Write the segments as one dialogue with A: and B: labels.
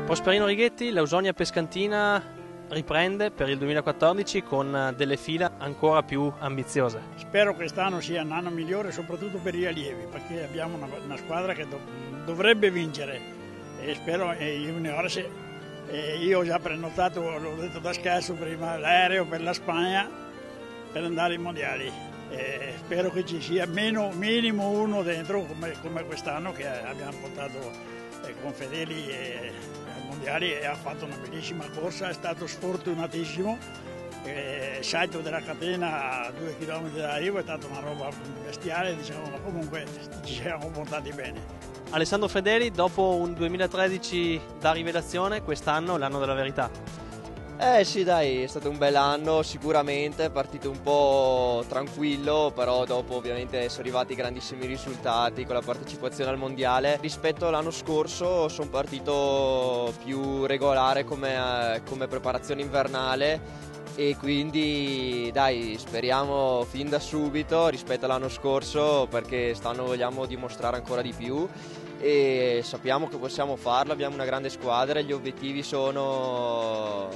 A: Prosperino Righetti, l'Ausonia Pescantina riprende per il 2014 con delle fila ancora più ambiziose.
B: Spero che quest'anno sia un anno migliore soprattutto per gli allievi, perché abbiamo una squadra che dovrebbe vincere e spero io ho già prenotato, l'ho detto da scherzo prima, l'aereo per la Spagna per andare ai mondiali. Spero che ci sia minimo uno dentro come quest'anno che abbiamo portato Confedeli ai mondiali e ha fatto una bellissima corsa, è stato sfortunatissimo. Il salto della catena a 2 km dall'arrivo è stata una roba bestiale, diciamo, ma comunque ci siamo portati bene.
A: Alessandro Fedeli, dopo un 2013 da rivelazione, quest'anno l'anno della verità.
C: Sì dai, è stato un bel anno, sicuramente, è partito un po' tranquillo, però dopo ovviamente sono arrivati grandissimi risultati con la partecipazione al mondiale. Rispetto all'anno scorso sono partito più regolare come preparazione invernale e quindi dai, speriamo fin da subito rispetto all'anno scorso, perché quest'anno vogliamo dimostrare ancora di più e sappiamo che possiamo farlo, abbiamo una grande squadra e gli obiettivi sono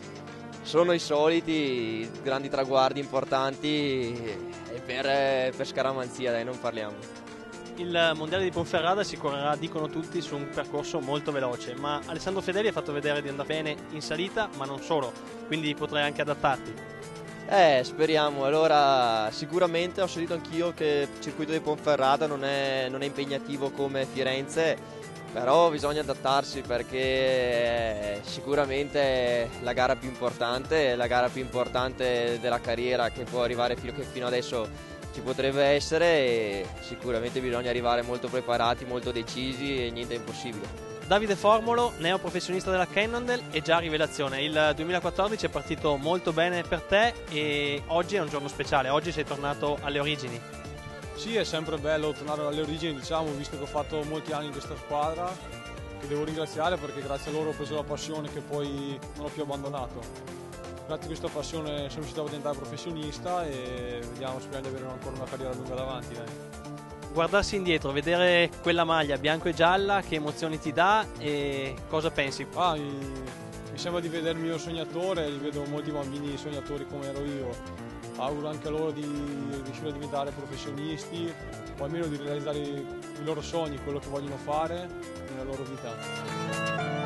C: i soliti, grandi traguardi importanti e per scaramanzia, dai, non parliamo.
A: Il mondiale di Ponferrada si correrà, dicono tutti, su un percorso molto veloce, ma Alessandro Fedeli ha fatto vedere di andare bene in salita, ma non solo, quindi potrai anche adattarti.
C: Speriamo. Allora, sicuramente ho sentito anch'io che il circuito di Ponferrada non è impegnativo come Firenze, però bisogna adattarsi perché sicuramente è la gara più importante, della carriera che può arrivare fino adesso ci potrebbe essere e sicuramente bisogna arrivare molto preparati, molto decisi e niente è impossibile.
A: Davide Formolo, neoprofessionista della Cannondale, è già rivelazione. Il 2014 è partito molto bene per te e oggi è un giorno speciale, oggi sei tornato alle origini.
D: Sì, è sempre bello tornare alle origini, diciamo, visto che ho fatto molti anni in questa squadra, che devo ringraziare perché grazie a loro ho preso la passione che poi non ho più abbandonato. Grazie a questa passione sono riuscito a diventare professionista e speriamo di avere ancora una carriera lunga davanti.
A: Guardarsi indietro, vedere quella maglia bianco e gialla, che emozioni ti dà e cosa pensi?
D: Mi sembra di vedere il mio sognatore, vedo molti bambini sognatori come ero io. Auguro anche a loro di riuscire a diventare professionisti o almeno di realizzare i loro sogni, quello che vogliono fare nella loro vita.